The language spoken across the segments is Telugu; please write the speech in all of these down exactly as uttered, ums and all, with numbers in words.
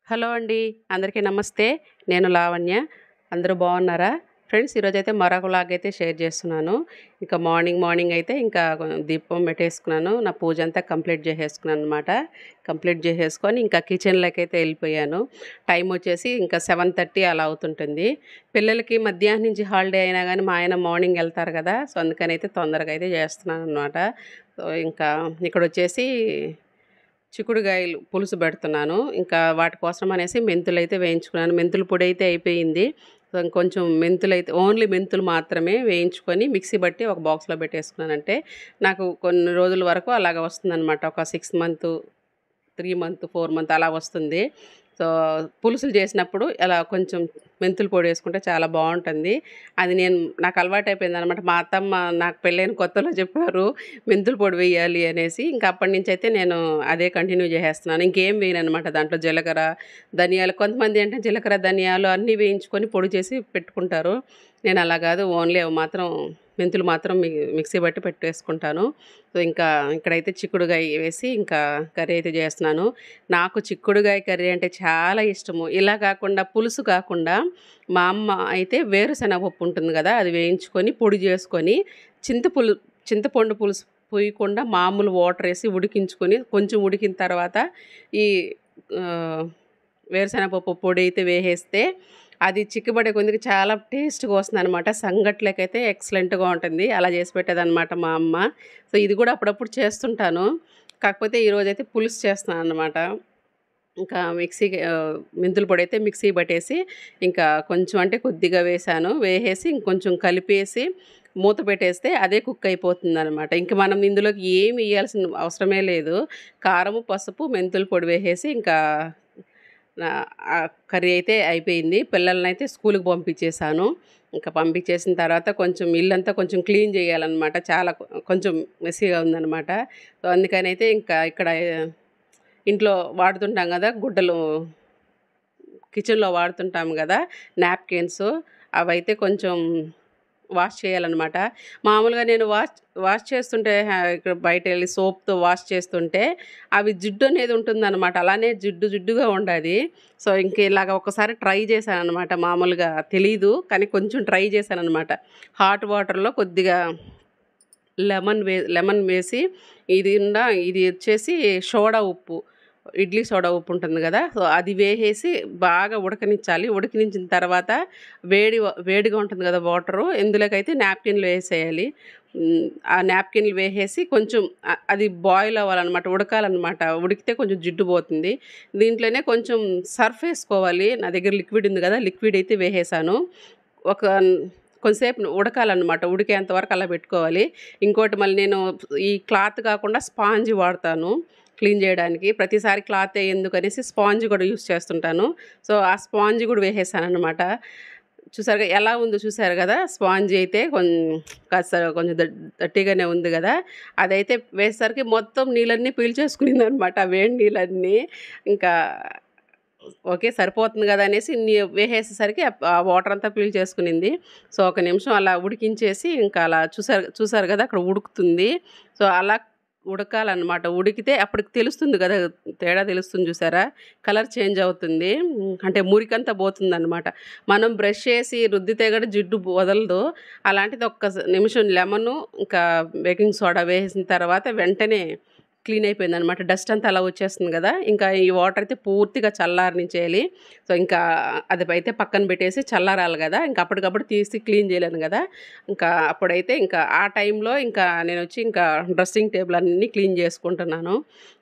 హలో అండి. అందరికీ నమస్తే. నేను లావణ్య. అందరూ బాగున్నారా? ఫ్రెండ్స్ ఈరోజైతే మరొక వ్లాగ్ అయితే షేర్ చేస్తున్నాను. ఇక మార్నింగ్ మార్నింగ్ అయితే ఇంకా కొ దీపం పెట్టేసుకున్నాను. నా పూజ అంతా కంప్లీట్ చేసేసుకున్నాననమాట. కంప్లీట్ చేసేసుకొని ఇంకా కిచెన్‌లోకైతే ఎళ్ళిపోయాను. టైం వచ్చేసి ఇంకా ఏడు ముప్పై అలా అవుతుంటుంది. పిల్లలకి మధ్యాహ్నం నుంచి హాలిడే అయినా గానీ మా ఆయన మార్నింగ్ ఎళ్తారు కదా! సో, అందుకనైతే తొందరగా అయితే చేస్తున్నాననమాట. సో, ఇంకా ఇక్కడొచ్చేసి చిక్కుడుగాయలు పులుసు పెడుతున్నాను. ఇంకా వాటి కోసం అనేసి మెంతులైతే వేయించుకున్నాను. మెంతుల పొడైతే అయిపోయింది. సో, ఇంకొంచెం మెంతులైతే ఓన్లీ మెంతులు మాత్రమే వేయించుకొని మిక్సీ బట్టి ఒక బాక్స్‌లో పెట్టేసుకున్నానంటే, నాకు కొన్ని రోజుల వరకు అలాగ వస్తుందనమాట. ఒక ఆరు మంతు, మూడు మంత్, నాలుగు మంత్ అలా వస్తుంది. సో, పులుసులు చేసినప్పుడు అలా కొంచెం మెంతుల పొడి వేసుకుంటే చాలా బావుంటుంది. అది నేను నాకు అలవాటయిపోయిందనమాట. మా అత్తమ్మ నాకు పెళ్ళైన కొత్తలో చెప్పారు మెంతుల పొడి వేయాలి అనేసి. ఇంక అప్పటినుంచయితే నేను అదే కంటిన్యూ చేసేస్తున్నాను. ఇంకేం వేయననమాట దాంట్లో జీలకర్ర, ధనియాలు కొంతమంది అంటే జీలకర్ర, ధనియాలు అన్నీ వేయించుకొని పొడి చేసి పెట్టుకుంటారు. నేను అలా కాదు ఓన్లీ అవి మాత్రం మెంతులు మాత్రం మి మిక్సీ బట్టి పెట్టేసుకుంటాను. సో, ఇంకా ఇక్కడైతే చిక్కుడుగాయ వేసి ఇంకా కర్రీ అయితే చేస్తున్నాను. నాకు చిక్కుడుగాయ కర్రీ అంటే చాలా ఇష్టము. ఇలా కాకుండా పులుసు కాకుండా మా అమ్మ అయితే వేరుశనగ పప్పు ఉంటుంది కదా! అది వేయించుకొని పొడి చేసుకొని చింతపులు చింతపండు పులుసు పొయ్యకుండా మామూలు వాటర్ ఏసి ఉడికించుకొని కొంచెం ఉడికిన తర్వాత ఈ ఆహ్, వేరుశనగ పప్పు పొడి అయితే వేసేస్తే అది చిక్కబడే కొద్దికి చాలా టేస్ట్‌గా వస్తుందనమాట. సంగట్లోకైతే ఎక్సలెంట్‌గా ఉంటుంది. అలా చేసి పెట్టేదనమాట మా అమ్మ. సో, ఇది కూడా అప్పుడప్పుడు చేస్తుంటాను. కాకపోతే ఈరోజైతే పులుసు చేస్తున్నాననమాట. ఇంకా మిక్సీకి ఆహ్, మెంతుల పొడైతే మిక్సీ పట్టేసి ఇంకా కొంచెం అంటే కొద్దిగా వేశాను. వేసేసి ఇంకొంచెం కలిపేసి మూత పెట్టేస్తే అదే కుక్ అయిపోతుందనమాట. ఇంక మనం ఇందులోకి ఏమి ఎయ్యాల్సిన అవసరమే లేదు. కారము, పసుపు, మెంతుల పొడి వేసేసి ఇంకా నా ఆ కర్రీ అయితే అయిపోయింది. పిల్లలనైతే స్కూలుకి పంపించేశాను. ఇంకా పంపించేసిన తర్వాత కొంచెం ఇల్లంతా కొంచెం క్లీన్ చేయాలనమాట. చాలా కొ కొంచెం మెస్సీగా ఉందనమాట. సో, అందుకనైతే ఇంకా ఇక్కడ ఇంట్లో వాడుతుంటాం కదా! గుడ్డలు కిచెన్‌లో వాడుతుంటాం గదా! నాప్కిన్స్ అవైతే కొంచెం వాష్ చేయాలనమాట. మామూలుగా నేను వాష్ వాష్ చేస్తుంటే హ్యా ఇక్కడ బయటెళ్ళి సోప్‌తో వాష్ చేస్తుంటే అవి జిడ్డు అనేది ఉంటుందనమాట. అలానే జిడ్డు జిడ్డుగా ఉండాది. సో, ఇంక ఇలాగ ఒకసారి ట్రై చేశాననమాట. మామూలుగా తెలీదు. కానీ కొంచెం ట్రై చేశాననమాట. హాట్ వాటర్‌లో కొద్దిగా లెమన్ వే లెమన్ వేసి ఇది ఉండా ఇది వచ్చేసి సోడా ఉప్పు, ఇడ్లీ సోడా ఉప్పు ఉంటుంది గదా! సో, అది వేసేసి బాగా ఉడకనిచ్చాలి. ఉడకనించిన తర్వాత వేడి వ వేడిగా ఉంటుంది గదా! వాటరు ఇందులోకైతే నాప్కిన్‌లు వేసేయాలి. హ్మ్. ఆ నాప్కిన్‌లు వేసేసి కొంచెం అ అది బాయిల్ అవ్వాలనమాట. ఉడకాలనమాట. ఉడికితే కొంచెం జిడ్డు పోతుంది. దీంట్లోనే కొంచెం సర్ఫ్ ఏసుకోవాలి. నా దగ్గర లిక్విడ్ ఉంది గదా! లిక్విడ్ అయితే వేసేసాను. ఒక కొంసేపు ఉడకాలనమాట. ఉడికేంత వరకు అలా పెట్టుకోవాలి. ఇంకోటి మళ్ళీ నేను ఈ క్లాత్ కాకుండా స్పాంజ్ వాడతాను క్లీన్ చేయడానికి. ప్రతిసారి క్లాతే ఎందుకనేసి స్పాంజ్ కూడా యూజ్ చేస్తుంటాను. సో, ఆ స్పాంజ్ కూడా వేసేసాననమాట. చూసారుగా ఎలా ఉందో చూసారు గదా! స్పాంజ్ అయితే కొం కాస్త కొంచెం దట్ దట్టిగానే ఉంది గదా! అదైతే వేసేసరికి మొత్తం నీళ్ళన్నీ పీల్చేసుకునిందనమాట. ఆ వేడి నీళ్ళన్నీ. ఇంకా ఓకే. సరిపోతుంది గదా! అనేసి నీ వేసేసేసరికి ఆ వాటర్ అంతా పీల్చేసుకునింది. సో, ఒక నిమిషం అలా ఉడికించేసి ఇంకా అలా చూసారు చూసారు గదా! అక్కడ ఉడుకుతుంది. సో, అలా ఉడకాలనమాట. ఉడికితే అప్పటికి తెలుస్తుంది గదా! తేడా తెలుస్తుంది చూసారా? కలర్ చేంజ్ అవుతుంది. హ్మ్. అంటే మురికంతా పోతుందనమాట. మనం బ్రష్ చేసి రుద్దితే గూడా జిడ్డు వదలదు. అలాంటిది ఒక్క స్ నిమిషం లెమను, ఇంకా బేకింగ్ సోడా వేసిన తర్వాత వెంటనే క్లీన్ అయిపోయిందనమాట. డస్ట్ అంతా అలా వచ్చేస్తుంది గదా! ఇంకా ఈ వాటర్ అయితే పూర్తిగా చల్లారనిచ్చేయాలి. సో, ఇంకా అది అయితే పక్కన పెట్టేసి చల్లారాలి గదా! ఇంక అప్పటికప్పుడు తీసి క్లీన్ చేయలేను గదా! ఇంకా అప్పుడైతే ఇంకా ఆ టైంలో ఇంకా నేనొచ్చి ఇంకా డ్రెస్సింగ్ టేబుల్ అన్నీ క్లీన్ చేసుకుంటున్నాను.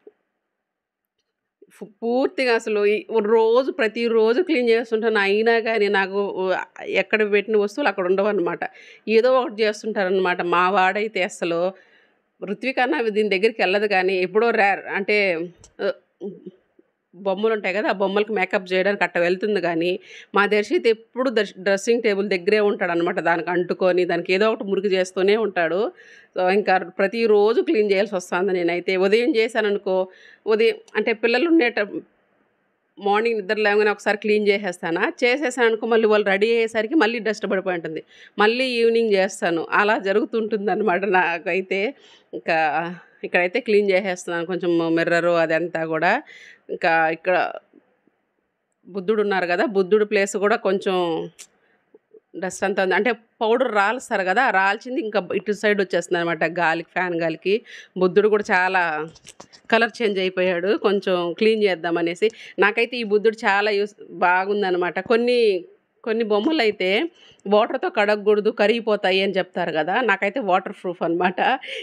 ఫు పూర్తిగా అసలు ఈ రోజు ప్రతిరోజు క్లీన్ చేస్తుంటాను. అయినా గాని నాకు ఉ ఎక్కడ పెట్టిన వస్తువులు అక్కడ ఉండవనమాట. ఏదో ఒకటి చేస్తుంటారనమాట. మా వాడైతే అసలు ఋత్విక్ అన్న దీని దగ్గరికెళ్ళదు గానీ, ఎప్పుడో రేర్ అంటే ఆహ్, బొమ్మలుంటాయి గదా! ఆ బొమ్మలకి మేకప్ జేయడానికి అట్ట వెళ్తుంది గానీ, మా దర్శిత్ ఎప్పుడు దర్శ్ డ్రెస్సింగ్ టేబుల్ దగ్గరే ఉంటాడనమాట. దానికి అంటుకొని, దానికి ఏదో ఒకటి మురికి చేస్తూనే ఉంటాడు. సో, ఇంకా ప్రతిరోజు క్లీన్ చేయాల్సొస్తాంది నేనైతే. ఉదయం చేశాననుకో, ఉదయం అంటే పిల్లలు ఉండేట మార్నింగ్ నిద్ర లేవగానే ఒకసారి క్లీన్ చేసేస్తానా, చేసేసాననుకో మళ్ళీ వాళ్ళు రెడీ అయ్యేసరికి మళ్ళీ డస్ట్ పడిపోయి ఉంటుంది. మళ్ళీ ఈవినింగ్ చేస్తాను. అలా జరుగుతుంటుందనమాట నాకైతే. ఇంకా ఇక్కడైతే క్లీన్ చేసేస్తున్నాను కొంచెం మిర్రరు అదంతా గూడా. ఇంకా ఇక్కడ బుద్ధుడు ఉన్నారు కదా, బుద్ధుడు ప్లేస్ కూడా కొంచెం డస్ట్ అంతా ఉంది. అంటే పౌడర్ రాలుస్తారు కదా, ఆ రాల్చింది ఇంకా ఇటు సైడ్ వచ్చేస్తుంది అనమాట గాలికి, ఫ్యాన్ గాలికి. బుద్ధుడు కూడా చాలా కలర్ చేంజ్ అయిపోయాడు. కొంచెం క్లీన్ చేద్దాం అనేసి. నాకైతే ఈ బుద్ధుడు చాలా యూస్ బాగుందనమాట. కొన్ని కొన్ని బొమ్మలు అయితే వాటర్తో కడగకూడదు, కరిగిపోతాయి అని చెప్తారు కదా, నాకైతే వాటర్ ప్రూఫ్ అనమాట.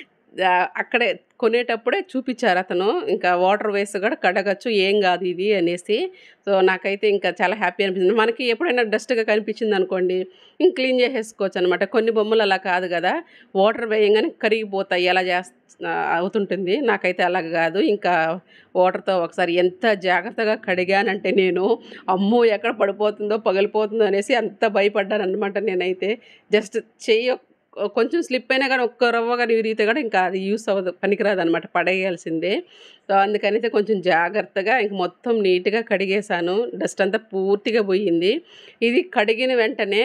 అక్కడే కొనేటప్పుడే చూపించారు అతను, ఇంకా వాటర్ వేసి కూడా కడగచ్చు, ఏం కాదు ఇది అనేసి. సో నాకైతే ఇంకా చాలా హ్యాపీ అనిపించింది. మనకి ఎప్పుడైనా డస్ట్గా కనిపించింది అనుకోండి, ఇంక క్లీన్ చేసేసుకోవచ్చు అనమాట. కొన్ని బొమ్మలు అలా కాదు కదా, వాటర్ వేయంగానే కరిగిపోతాయి, అలా చేస్తా అవుతుంటుంది. నాకైతే అలా కాదు, ఇంకా వాటర్తో ఒకసారి ఎంత జాగ్రత్తగా కడిగానంటే నేను, అమ్మో ఎక్కడ పడిపోతుందో పగిలిపోతుందో అనేసి అంత భయపడ్డాను అనమాట. నేనైతే జస్ట్ చెయ్యి కొంచెం స్లిప్ అయినా కానీ ఒక్క రవ్వ కానీ విరిగితే కూడా ఇంకా అది యూస్ అవ్వదు, పనికిరాదు అనమాట, పడేయాల్సిందే. సో అందుకనైతే కొంచెం జాగ్రత్తగా ఇంక మొత్తం నీట్గా కడిగేశాను. డస్ట్ అంతా పూర్తిగా పోయింది. ఇది కడిగిన వెంటనే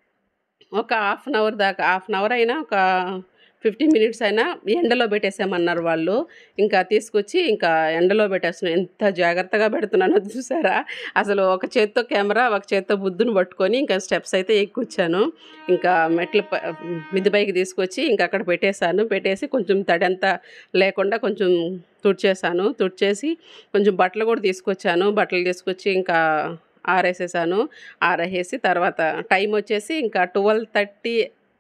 ఒక హాఫ్ అన్ అవర్ దాకా, హాఫ్ అన్ అవర్ అయినా ఒక ఫిఫ్టీన్ మినిట్స్ అయినా ఎండలో పెట్టేసామన్నారు వాళ్ళు. ఇంకా తీసుకొచ్చి ఇంకా ఎండలో పెట్టేస్తున్నాను. ఎంత జాగ్రత్తగా పెడుతున్నానో చూసారా. అసలు ఒక చేత్తో కెమెరా, ఒక చేత్తో బుద్ధుని పట్టుకొని ఇంకా స్టెప్స్ అయితే ఎక్కువచ్చాను. ఇంకా మెట్ల మిద్ది పైకి తీసుకొచ్చి ఇంకా అక్కడ పెట్టేశాను. పెట్టేసి కొంచెం తడంతా లేకుండా కొంచెం తుడిచేసాను. తుడిచేసి కొంచెం బట్టలు కూడా తీసుకొచ్చాను. బట్టలు తీసుకొచ్చి ఇంకా ఆరేసేసాను. ఆరేసి తర్వాత టైం వచ్చేసి ఇంకా ట్వెల్వ్ థర్టీ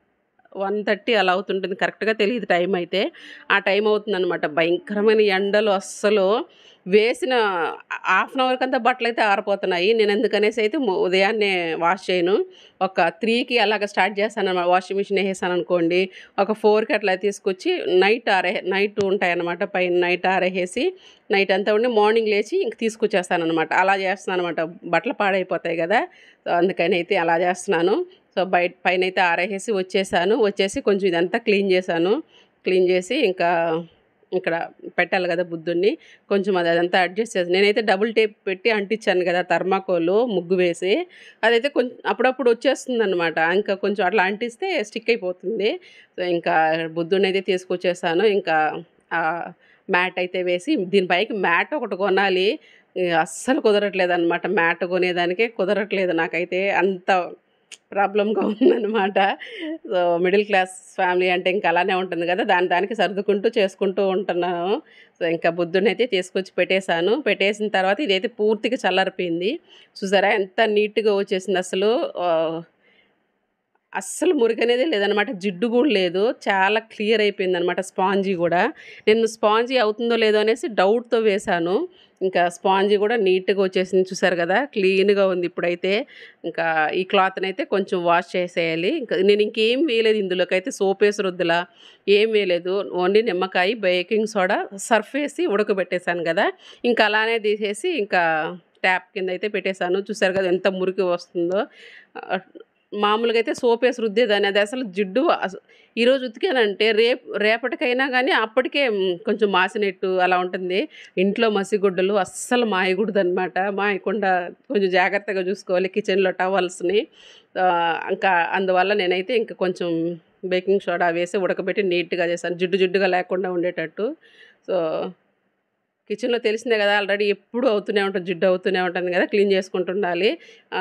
వన్ థర్టీ అలా అవుతుంటుంది, కరెక్ట్గా తెలియదు టైం అయితే. ఆ టైం అవుతుందన్నమాట. భయంకరమైన ఎండలు, అస్సలు వేసిన హాఫ్ అన్ అవర్కి అంతా బట్టలు అయితే ఆరిపోతున్నాయి. నేను ఎందుకనేసి అయితే ఉదయాన్నే వాష్ చేయను, ఒక త్రీకి అలాగ స్టార్ట్ చేస్తాను అనమాట. వాషింగ్ మిషన్ వేసేసాను అనుకోండి, ఒక ఫోర్కి అట్లా తీసుకొచ్చి నైట్ ఆరే నైట్ ఉంటాయన్నమాట, పైన నైట్ ఆరేసి నైట్ అంతా ఉండి మార్నింగ్ లేచి ఇంక తీసుకొచ్చేస్తాను అనమాట. అలా చేస్తున్నాను అనమాట, బట్టలు పాడైపోతాయి కదా. సో అందుకని అయితే అలా చేస్తున్నాను. సో బయట పైన అయితే ఆరేసి వచ్చేసాను. వచ్చేసి కొంచెం ఇదంతా క్లీన్ చేశాను. క్లీన్ చేసి ఇంకా ఇక్కడ పెట్టాలి కదా బుద్ధుడిని, కొంచెం అది అదంతా అడ్జస్ట్ చేసి నేనైతే డబుల్ టేప్ పెట్టి అంటించాను కదా థర్మాకోలు ముగ్గు వేసి, అదైతే కొంచెం అప్పుడప్పుడు వచ్చేస్తుంది అనమాట. ఇంకా కొంచెం అట్లా అంటిస్తే స్టిక్ అయిపోతుంది. సో ఇంకా బుద్ధుడిని అయితే తీసుకొచ్చేసాను. ఇంకా మ్యాట్ అయితే వేసి, దీనిపైకి మ్యాట్ ఒకటి కొనాలి, అస్సలు కుదరట్లేదు అనమాట. మ్యాట్ కొనేదానికే కుదరట్లేదు నాకైతే, అంత ప్రాబ్లంగా ఉందన్నమాట. సో మిడిల్ క్లాస్ ఫ్యామిలీ అంటే ఇంకా అలానే ఉంటుంది కదా, దాని దానికి సర్దుకుంటూ చేసుకుంటూ ఉంటున్నాను. సో ఇంకా బుద్ధుడిని అయితే తీసుకొచ్చి పెట్టేశాను. పెట్టేసిన తర్వాత ఇదైతే పూర్తిగా చల్లారిపోయింది. చూసారా ఎంత నీట్గా వచ్చేసింది. అసలు అస్సలు మురికనేదే లేదనమాట, జిడ్డు కూడా లేదు, చాలా క్లియర్ అయిపోయింది అనమాట. స్పాంజీ కూడా నేను స్పాంజీ అవుతుందో లేదో అనేసి డౌట్తో వేశాను. ఇంకా స్పాంజీ కూడా నీట్గా వచ్చేసింది, చూసారు కదా, క్లీన్గా ఉంది. ఇప్పుడైతే ఇంకా ఈ క్లాత్ని అయితే కొంచెం వాష్ చేసేయాలి. ఇంకా నేను ఇంకేం వేయలేదు ఇందులోకి అయితే, సోప్ వేసి రుద్దులా ఏం వేయలేదు, ఓన్లీ నిమ్మకాయ, బేకింగ్ సోడా, సర్ఫ్ వేసి ఉడకబెట్టేశాను కదా. ఇంకా అలానే తీసేసి ఇంకా ట్యాప్ కింద అయితే పెట్టేశాను. చూసారు కదా ఎంత మురికి వస్తుందో. మామూలుగా అయితే సోప్ వేసి రుద్దేదాన్ని, అది అసలు జిడ్డు ఈరోజు ఉతికానంటే రేపు రేపటికైనా కానీ అప్పటికే కొంచెం మాసినట్టు అలా ఉంటుంది. ఇంట్లో మసిగుడ్డలు అస్సలు మాయకూడదు అనమాట, మాయకుండా కొంచెం జాగ్రత్తగా చూసుకోవాలి కిచెన్లో టవల్స్ని. ఇంకా అందువల్ల నేనైతే ఇంకా కొంచెం బేకింగ్ సోడా వేసి ఉడకబెట్టి నీట్గా చేశాను, జిడ్డు జిడ్డుగా లేకుండా ఉండేటట్టు. సో కిచెన్లో తెలిసిందే కదా, ఆల్రెడీ ఎప్పుడు అవుతూనే ఉంటుంది, జిడ్డు అవుతూనే ఉంటుంది కదా, క్లీన్ చేసుకుంటుండాలి.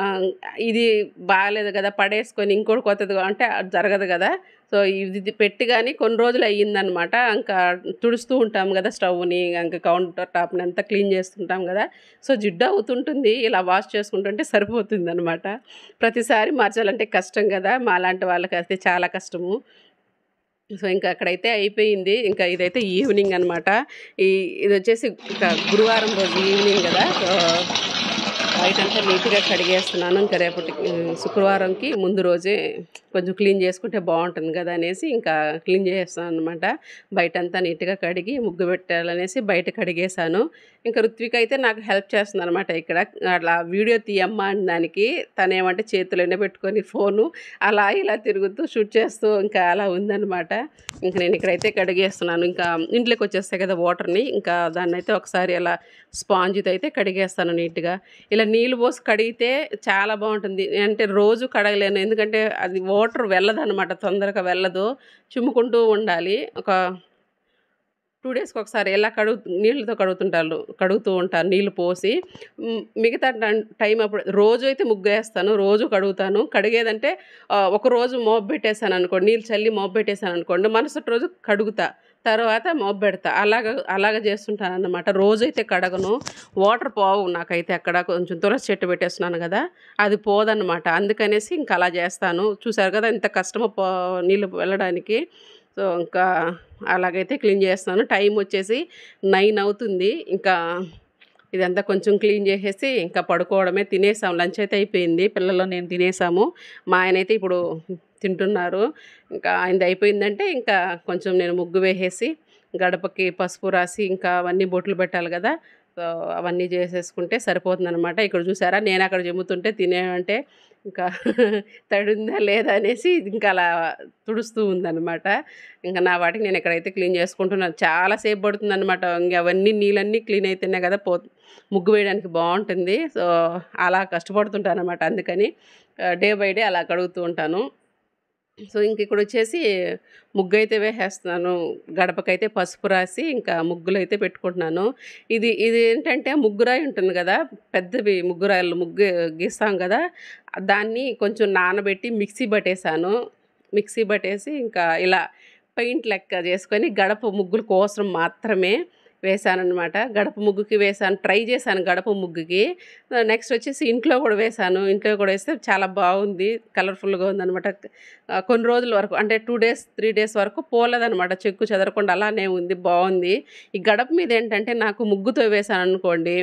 ఇది బాగాలేదు కదా పడేసుకొని ఇంకోటి కొత్తది అంటే జరగదు కదా. సో ఇది పెట్టి కానీ కొన్ని రోజులు అయ్యిందనమాట. ఇంకా తుడుస్తూ ఉంటాం కదా స్టవ్ని, ఇంకా కౌంటర్ టాప్ని అంతా క్లీన్ చేస్తుంటాం కదా. సో జిడ్డు అవుతుంటుంది, ఇలా వాష్ చేసుకుంటుంటే సరిపోతుంది అనమాట. ప్రతిసారి మార్చాలంటే కష్టం కదా, మాలాంటి వాళ్ళకి అయితే చాలా కష్టము. సో ఇంకా అక్కడైతే అయిపోయింది. ఇంకా ఇదైతే ఈవినింగ్ అనమాట. ఈ ఇది వచ్చేసి ఇంకా గురువారం రోజు ఈవినింగ్ కదా. సో బయటంతా నీట్గా కడిగేస్తున్నాను. ఇంకా రేపటి శుక్రవారంకి ముందు రోజే కొంచెం క్లీన్ చేసుకుంటే బాగుంటుంది కదా అనేసి ఇంకా క్లీన్ చేస్తాను అనమాట. బయటంతా నీట్గా కడిగి ముగ్గు పెట్టాలనేసి బయట కడిగేశాను. ఇంకా రుత్విక అయితే నాకు హెల్ప్ చేస్తుంది అనమాట. ఇక్కడ అట్లా వీడియో తీయమ్మా అని దానికి తనేమంటే చేతులు ఎండబెట్టుకొని ఫోను అలా ఇలా తిరుగుతూ షూట్ చేస్తూ ఇంకా అలా ఉందన్నమాట. ఇంకా నేను ఇక్కడైతే కడిగేస్తున్నాను. ఇంకా ఇంట్లోకి వచ్చేస్తాయి కదా వాటర్ని, ఇంకా దాన్ని అయితే ఒకసారి అలా స్పాంజ్తో అయితే కడిగేస్తాను నీట్గా. ఇలా నీళ్ళు పోసి కడిగితే చాలా బాగుంటుంది. అంటే రోజు కడగలేను, ఎందుకంటే అది వాటర్ వెళ్ళదు అనమాట, తొందరగా వెళ్ళదు, చిమ్ముకుంటూ ఉండాలి. ఒక టూ డేస్కి ఒకసారి ఇలా కడుగు నీళ్ళతో కడుగుతుంటారు కడుగుతూ ఉంటాను నీళ్ళు పోసి. మ్, మిగతా టైం టైం అప్పుడు రోజు అయితే ముగ్గు వేస్తాను, రోజు కడుగుతాను. కడిగేదంటే ఆ, ఒక రోజు మోపు పెట్టేశాను అనుకోండి, నీళ్ళు చల్లి మోపు పెట్టేశాను అనుకోండి, మరుసటి రోజు కడుగుతా, తర్వాత మోపు పెడతా. అలాగ అలాగ చేస్తుంటాను అన్నమాట. రోజైతే కడగను, వాటర్ పోవు నాకైతే. అక్కడ కొంచెం తులసి చెట్టు పెట్టేస్తున్నాను కదా, అది పోదన్నమాట. అందుకనేసి ఇంకా అలా చేస్తాను. చూసారు కదా ఎంత కష్టమో పో నీళ్ళు వెళ్ళడానికి. సో ఇంకా అలాగైతే క్లీన్ చేస్తాను. టైం వచ్చేసి నైన్ అవుతుంది. ఇంకా ఇదంతా కొంచెం క్లీన్ చేసేసి ఇంకా పడుకోవడమే. తినేసాం, లంచ్ అయితే అయిపోయింది, పిల్లలు నేను తినేసాము. మా ఆయన అయితే ఇప్పుడు తింటున్నారు. ఇంకా ఆయనది అయిపోయిందంటే ఇంకా కొంచెం నేను ముగ్గు వేసేసి గడపకి పసుపు రాసి ఇంకా అవన్నీ బొట్లు పెట్టాలి కదా, సో అవన్నీ చేసేసుకుంటే సరిపోతుందన్నమాట. ఇక్కడ చూసారా, నేను అక్కడ చెమ్ముతుంటే తినేమంటే ఇంకా తడిందా లేదా అనేసి ఇంకా అలా తుడుస్తూ ఉందన్నమాట. ఇంకా నా వాటికి నేను ఎక్కడైతే క్లీన్ చేసుకుంటున్నాను. చాలాసేపు పడుతుందన్నమాట. ఇంకా అవన్నీ నీళ్ళన్నీ క్లీన్ అయితేనే కదా పో ముగ్గు వేయడానికి బాగుంటుంది. సో అలా కష్టపడుతుంటాను అనమాట. అందుకని డే బై డే అలా కడుగుతూ ఉంటాను. సో ఇంక ఇక్కడ వచ్చేసి ముగ్గు అయితే వేసేస్తున్నాను. గడపకైతే పసుపు రాసి ఇంకా ముగ్గులు అయితే పెట్టుకుంటున్నాను. ఇది ఇది ఏంటంటే ముగ్గురాయి ఉంటుంది కదా, పెద్దవి ముగ్గురాయలు ముగ్గు గీస్తాం కదా, దాన్ని కొంచెం నానబెట్టి మిక్సీ పట్టేశాను. మిక్సీ పట్టేసి ఇంకా ఇలా పెయింట్ లెక్క చేసుకొని గడప ముగ్గుల కోసం మాత్రమే వేసానన్నమాట. గడప ముగ్గుకి వేసాను, ట్రై చేశాను గడప ముగ్గుకి. నెక్స్ట్ వచ్చేసి ఇంట్లో కూడా వేసాను. ఇంట్లో కూడా వేస్తే చాలా బాగుంది, కలర్ఫుల్గా ఉందన్నమాట. కొన్ని రోజుల వరకు అంటే టూ డేస్ త్రీ డేస్ వరకు పోలేదన్నమాట, చెక్కు చెదరకుండా అలానే ఉంది, బాగుంది. ఈ గడప మీద ఏంటంటే నాకు ముగ్గుతో వేసాను అనుకోండి,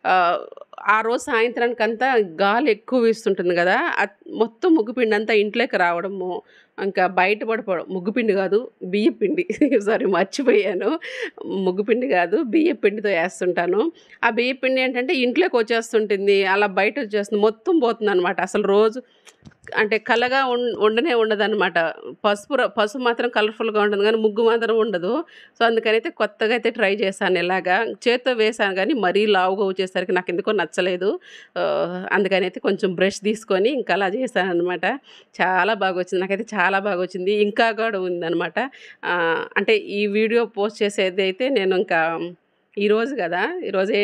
ఆ రోజు సాయంత్రానికంతా గాలి ఎక్కువ వీస్తుంటుంది కదా, మొత్తం ముగ్గుపిండి అంతా ఇంట్లోకి రావడము, ఇంకా బయట పడిపోవడం. ముగ్గుపిండి కాదు, బియ్య పిండి సారీ మర్చిపోయాను, ముగ్గుపిండి కాదు బియ్య పిండితో వేస్తుంటాను. ఆ బియ్య పిండి ఏంటంటే ఇంట్లోకి వచ్చేస్తుంటుంది, అలా బయట వచ్చేస్తుంది, మొత్తం పోతుంది అనమాట. అసలు రోజు అంటే కలగా ఉం ఉండనే ఉండదన్నమాట. పసుపు పసుపు మాత్రం కలర్ఫుల్గా ఉంటుంది కానీ ముగ్గు మాత్రం ఉండదు. సో అందుకనైతే కొత్తగా అయితే ట్రై చేశాను. ఇలాగా చేత్తో వేసాను కానీ మరీ లావుగా వచ్చేసరికి నాకు ఎందుకో నచ్చలేదు. అందుకనైతే కొంచెం బ్రష్ తీసుకొని ఇంకా అలా చేశాను అనమాట. చాలా బాగా వచ్చింది, నాకైతే చాలా బాగా వచ్చింది. ఇంకా కూడా ఉందన్నమాట. అంటే ఈ వీడియో పోస్ట్ చేసేది అయితే నేను ఇంకా ఈరోజు కదా, ఈరోజే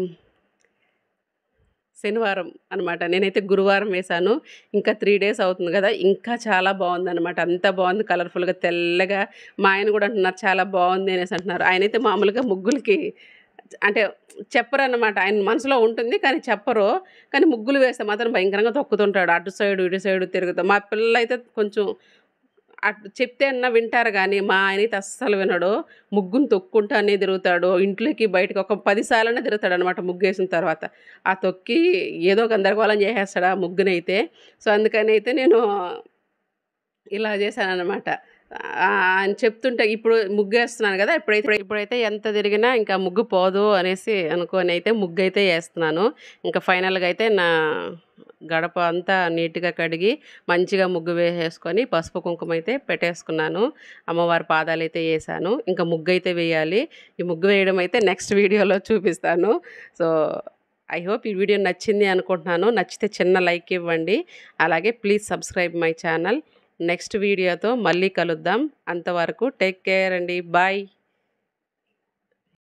శనివారం అనమాట, నేనైతే గురువారం వేశాను. ఇంకా త్రీ డేస్ అవుతుంది కదా, ఇంకా చాలా బాగుందన్నమాట. అంత బాగుంది, కలర్ఫుల్గా తెల్లగా. మా ఆయన కూడా అంటున్నారు చాలా బాగుంది అనేసి అంటున్నారు. ఆయనైతే మామూలుగా ముగ్గులకి అంటే చెప్పరు అన్నమాట, ఆయన మనసులో ఉంటుంది కానీ చెప్పరు. కానీ ముగ్గులు వేస్తే మాత్రం భయంకరంగా తొక్కుతుంటాడు, అటు సైడు ఇటు సైడు తిరుగుతాం. మా పిల్లలు అయితే కొంచెం అటు చెప్తే అన్నా వింటారు కానీ మా ఆయన అయితే అస్సలు వినడు. ముగ్గును తొక్కుంటానే తిరుగుతాడు, ఇంట్లోకి బయటకు ఒక పది సార్లనే తిరుగుతాడు అనమాట ముగ్గు వేసిన తర్వాత. ఆ తొక్కి ఏదో గందరగోళం చేసేస్తాడు ఆ ముగ్గునైతే. సో అందుకని అయితే నేను ఇలా చేశానన్నమాట. ఆయన చెప్తుంటే ఇప్పుడు ముగ్గేస్తున్నాను కదా, ఇప్పుడైతే ఇప్పుడైతే ఎంత తిరిగినా ఇంకా ముగ్గు పోదు అనేసి అనుకొని అయితే ముగ్గు అయితే వేస్తున్నాను. ఇంకా ఫైనల్గా అయితే నా గడప అంతా నీట్గా కడిగి మంచిగా ముగ్గు వేసేసుకొని పసుపు కుంకుమ అయితే పెట్టేసుకున్నాను. అమ్మవారి పాదాలు అయితే వేసాను. ఇంకా ముగ్గు అయితే వేయాలి. ఈ ముగ్గు వేయడం అయితే నెక్స్ట్ వీడియోలో చూపిస్తాను. సో ఐ హోప్ ఈ వీడియో నచ్చింది అనుకుంటున్నాను. నచ్చితే చిన్న లైక్ ఇవ్వండి. అలాగే please subscribe my channel. Next వీడియోతో మళ్ళీ కలుద్దాం. అంతవరకు టేక్ కేర్ అండి, బాయ్.